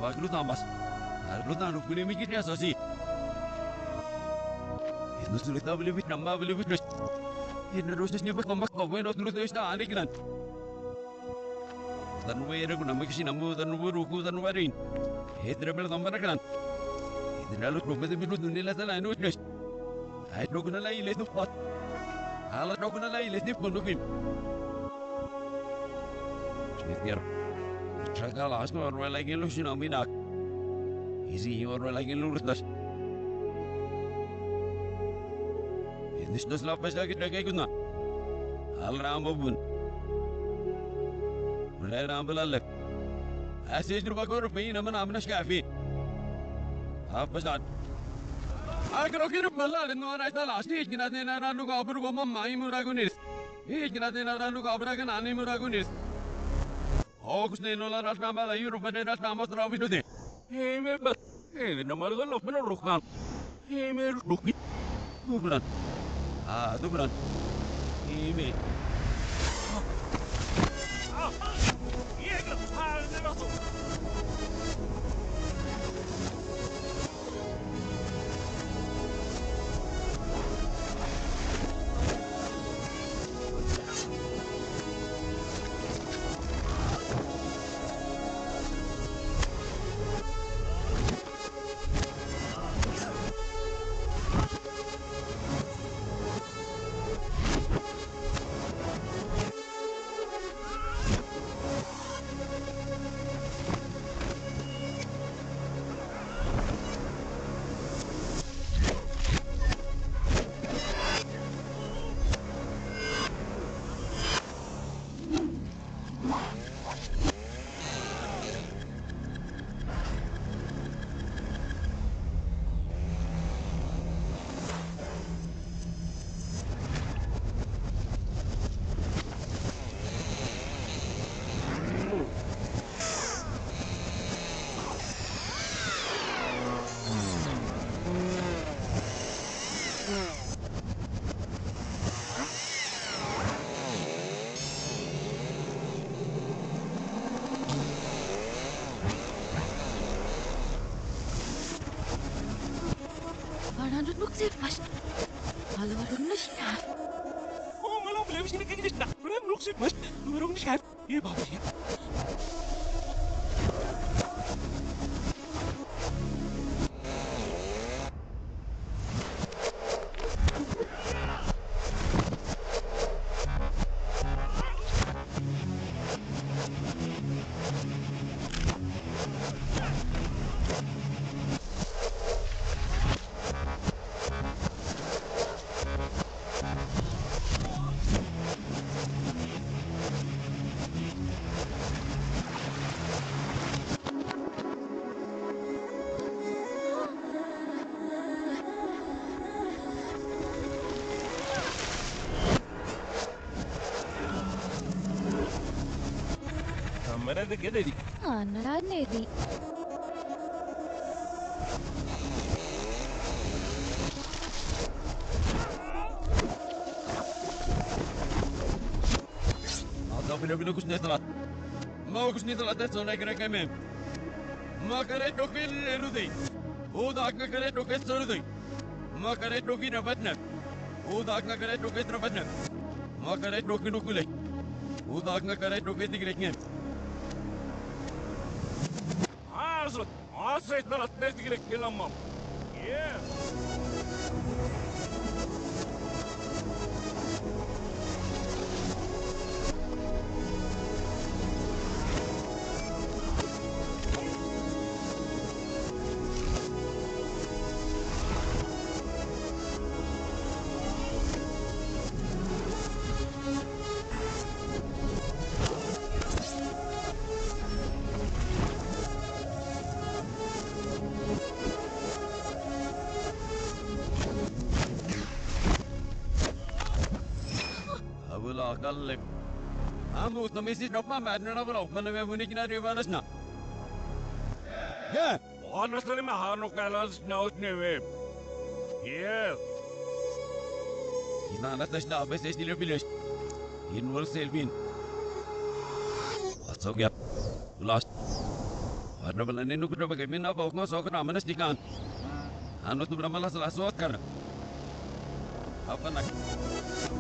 bak lu tambas. Lu tanah punya mikir ya sosi. Itu sulit tak boleh nambah boleh terus. Ini terusnya pas tambas kau boleh terus terus dah ada kan. Dan gue ada guna makisi nambu dan gue ruku dan gue rin. Itu rebel tambah kan. Itu lalu ruku itu biru dunia lah salah ini terus. Ay ruku na lagi lepas pot. Alat ruku na lagi lepas pun rukim. Sedikit. Shakal asno orang lagi lu sih naminak. Isi orang lagi lu terus. Ini sudah lepas lagi dah kayak guna. Al rambu pun. Mulai rambu lalak. Asyik rumah kau rupiah nama nama nashkafi. Apa saat? Agar okey rumah lalu orang itu last ni kita ni nara lu kau berupa mama ibu ragunis. Kita ni nara lu kau berakan ani ibu ragunis. Oh, kusne nola ras nama la Europe pada ras nama terawih tu deh. Memang, nama lu kalau benar rukan. Memang rukin. Tu benar. Tu benar. Memang. Iya kan? Ini masuk. Mas, malu malu siya. Oh, malu malu sini kayak gini. Nah, berang nuksit mas, berang siap. Iya bagus ya. Mana ada kena di? Narane di. Ada bila-bila kusni telat. Mau kusni telat itu naik kereta kami. Makare toki lerudai. Udah aku kare toki serudai. Makare toki nabatna. Udah aku kare toki nabatna. Makare toki nukulai. Udah aku kare toki tigreknya. Asal, asal telat tigre kelamam. Yeah. Kallik. Amu tamisi drop ma adna na bro. Mana me muni kina ribanas na. Ya. Honestly, my heart no colors knows name. Yeah. Kina natas na bes estilo bilis. Inwal selbin. Asok ya. Last. Warna balani nu kuda bagai mina apa ngos aku nama nestikan. Anu tu beramalah salah suat kan. Apa nak?